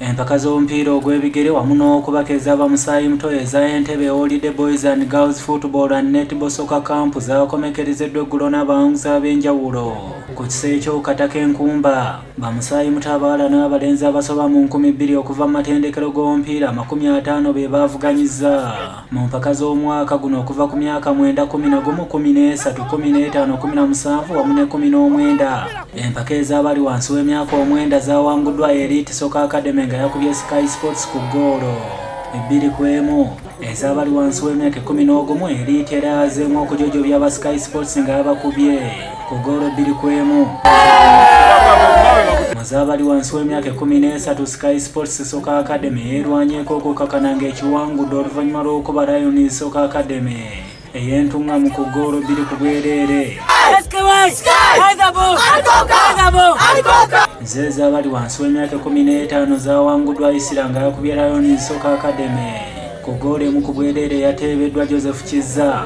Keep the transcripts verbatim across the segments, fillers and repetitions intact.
Empaka z'omupiira ogw'ebigere wamu n'okubakeza bamusaayi muto eza Entebbe Holiday Boys and Girls Football and Netball Soccer Camp zaakomekerezeddwa eggulo n'abawanguzi ab'enjawulo ku kiseera ky'okukata k'enkumba. Bamusaayi muto abawala n'abalenzi abasoba mu nkumi bbiri okuva mu matendekero g'omupiira amakumi ataano be baavuganyizza mu mpaka z'omwaka guno okuva ku myaka mwenda kumi na gumu kumi n'esatu kumi n'etaano kumi na musanvu wamu ne kumi n'omwenda. Empaka ez'abali wansi w'emyaka omwenda zaawanguddwa Elite Soccer Academy nga yakubye Sky Sports ku ggoolo ebbiri ku emu. Ez'abali wansi w'emyaka ekkumi n'ogumu Elite era yazeemu okujojobya aba Sky Sports nga yabakubye ku ggoolo ebbiri ku emu. Mu z'abali wansi w'emyaka ekkumi n'esatu Sky Sports Soccer Academy yeerwanyeeko okukakana ng'ekiwangudde oluvannyuma lw'okuba Lions Soccer Academy ey'entungamu ku ggoolo bbiri ku bwereere. Nze ez'abali wansi w'emyaka ekkumi n'etaano zaawanguddwa Isira nga yakubye Lions Soccer Academy ku ggoolo emu ku bwereere yateebeddwa Joseph Kizza.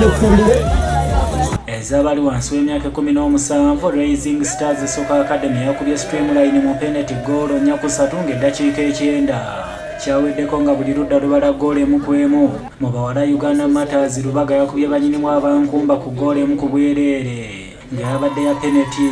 Ez'abali wansi w'emyaka ekkumi n'omusanvu Rising Stars Soccer Academy yakubye Streamline mu penalty ggoolo nnya ku ssatu ng'eddakiika ekyenda kyaweddeko nga buli ludda lubala ggoolo emu ku emu. Mu bawala Uganda Matters Lubaga yakubye bannyinimu abankumba ku ggoolo emu ku bwereere ng'eyabadde ya penalty.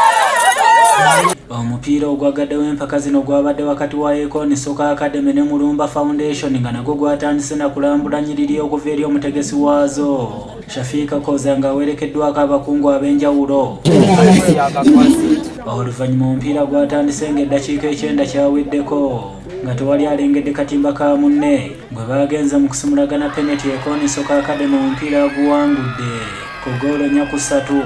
Omupiira ogwagaddewo empaka zino gwabadde wakati wa Econ Soccer Academy ne Mulumba Foundation nga nagwo gwatandise na kulambula nnyiriri okuva eri omutegesi waazo Shafika Koza nga awerekeddwako abakungu ab'enjawulo. Oluvannyuma omupiira gwatandise ng'eddakiika ekyenda kyaweddeko nga tewali alengedde katimba ka munne bwe baagenze mu kusimulagana penalty. Econ Soccer Academy omupiira yaguwangudde ku ggoolo nnya ku ssatu.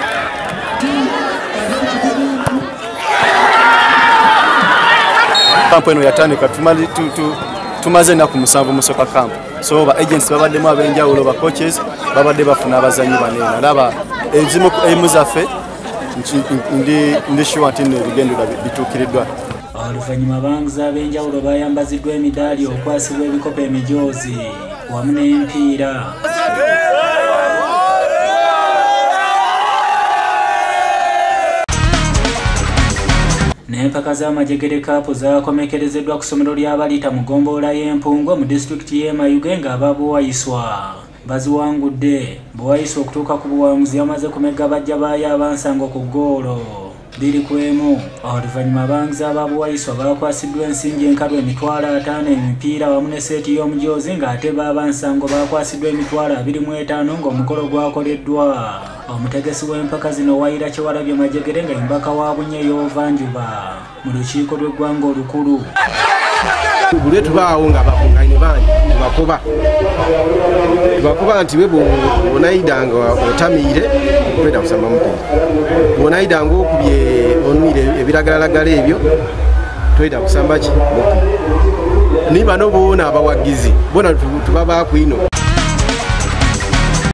Kampu eno yatandika tumaze ennaku musanvu mu soccer camp, so ba agents babaddemu ab'enjawulo, ba coaches babadde bafuna abazannyi banene. Ndaba ezimu emu zaffe ndi sure nti ebigendo bituukiriddwa. Oluvannyuma abanguzi ab'enjawulo bayambaziddwa emidaali okwasibwa ebikopo emijoozi wamu n'empiira. N'empaka z'amajegere Cup zaakomekerezeddwa ku ssomero ly'Abalita mu ggombolola y'Empungwe mu disitulikiti y'e Mayuge ng'aba Buwaayiswa baziwangudde. Buwaayiswa okutuuka ku buwanguzi yamaze kumegga bajja baayo abansango ku ggoolo bbiri ku emu. Oluvannyuma abanguzi aba Buwaayiswa baakwasiddwa ensimbi enkalu emitwalo ataano, emipiira wamu ne seeti y'omujoozi ng'ate b'abansango baakwasiddwa emitwalo abiri mu etaano ng'omukolo gwakoleddwa. Omutegesi w'empaka zino Waira Kyewalabye Majegere nga embaka wa Bunye y'Ovanjuba mu lukiiko lw'eggwanga olukulu. Buli tubaawo nga bakunganye bangi tubakuba tubakuba nti we bw'onaayidanga otamiire okwenda kusamba mupiira, bw'onaayidanga okubye onwire ebiragalalagala ebyo twenda kusamba ki mupiira. Ni bano boona abawagizi bona tubabaako ino.